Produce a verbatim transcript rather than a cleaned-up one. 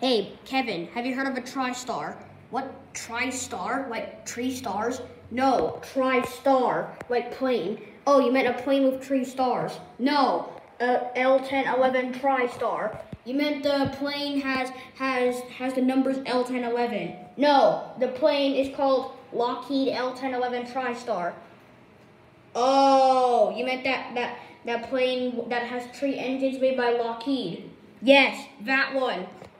Hey, Kevin, have you heard of a Tristar? What? Tristar? Like tree stars? No, Tristar, like plane. Oh, you meant a plane with three stars. No, uh, L ten eleven Tristar. You meant the plane has has has the numbers L ten eleven. No, the plane is called Lockheed L ten eleven Tristar. Oh, you meant that that that plane that has three engines made by Lockheed. Yes, that one.